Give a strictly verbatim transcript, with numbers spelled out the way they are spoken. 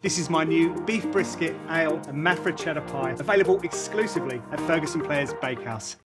This is my new beef brisket, ale and Maffra cheddar pie, available exclusively at Ferguson Players Bakehouse.